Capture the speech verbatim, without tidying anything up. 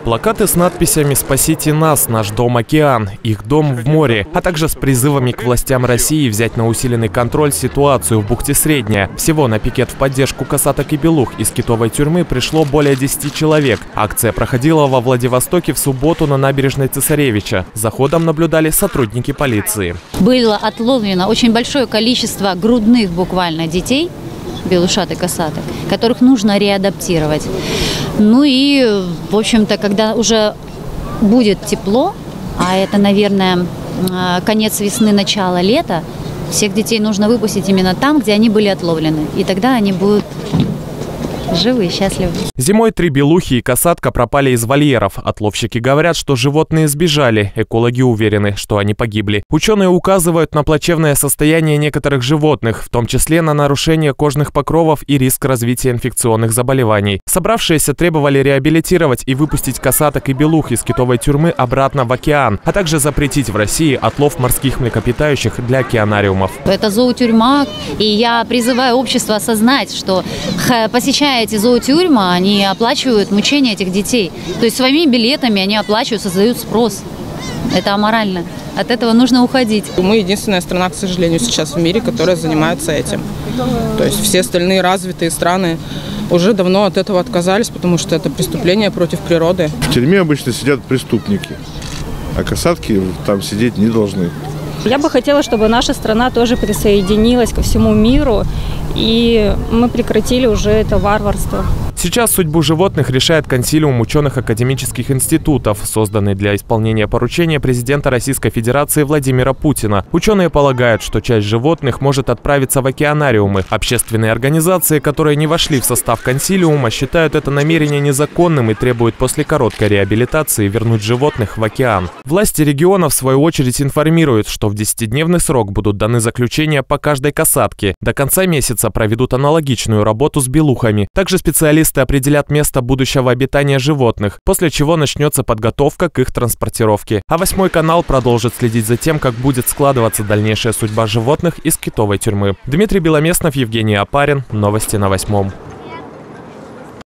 Плакаты с надписями «Спасите нас, наш дом океан», «Их дом в море», а также с призывами к властям России взять на усиленный контроль ситуацию в бухте Средняя. Всего на пикет в поддержку касаток и белух из китовой тюрьмы пришло более десяти человек. Акция проходила во Владивостоке в субботу на набережной Цесаревича. За ходом наблюдали сотрудники полиции. Было отловлено очень большое количество грудных буквально детей, белушат и касаток, которых нужно реадаптировать. Ну и, в общем-то, когда уже будет тепло, а это, наверное, конец весны, начало лета, всех детей нужно выпустить именно там, где они были отловлены. И тогда они будут живы и счастливы. Зимой три белухи и касатка пропали из вольеров. Отловщики говорят, что животные сбежали. Экологи уверены, что они погибли. Ученые указывают на плачевное состояние некоторых животных, в том числе на нарушение кожных покровов и риск развития инфекционных заболеваний. Собравшиеся требовали реабилитировать и выпустить касаток и белух из китовой тюрьмы обратно в океан, а также запретить в России отлов морских млекопитающих для океанариумов. Это зоотюрьма, и я призываю общество осознать, что, посещая эти зоотюрьмы, они оплачивают мучения этих детей. То есть своими билетами они оплачивают, создают спрос. Это аморально. От этого нужно уходить. Мы единственная страна, к сожалению, сейчас в мире, которая занимается этим. То есть все остальные развитые страны уже давно от этого отказались, потому что это преступление против природы. В тюрьме обычно сидят преступники, а касатки там сидеть не должны. Я бы хотела, чтобы наша страна тоже присоединилась ко всему миру, и мы прекратили уже это варварство. Сейчас судьбу животных решает консилиум ученых академических институтов, созданный для исполнения поручения президента Российской Федерации Владимира Путина. Ученые полагают, что часть животных может отправиться в океанариумы. Общественные организации, которые не вошли в состав консилиума, считают это намерение незаконным и требуют после короткой реабилитации вернуть животных в океан. Власти региона, в свою очередь, информируют, что в десятидневный срок будут даны заключения по каждой касатке. До конца месяца проведут аналогичную работу с белухами. Также специалисты определят место будущего обитания животных, после чего начнется подготовка к их транспортировке. А восьмой канал продолжит следить за тем, как будет складываться дальнейшая судьба животных из китовой тюрьмы. Дмитрий Беломеснов, Евгений Опарин. Новости на восьмом.